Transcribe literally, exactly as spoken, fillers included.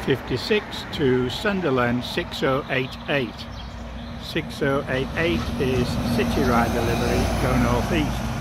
fifty-six to Sunderland six oh eight eight. six oh eight eight is Cityrider livery, go north east.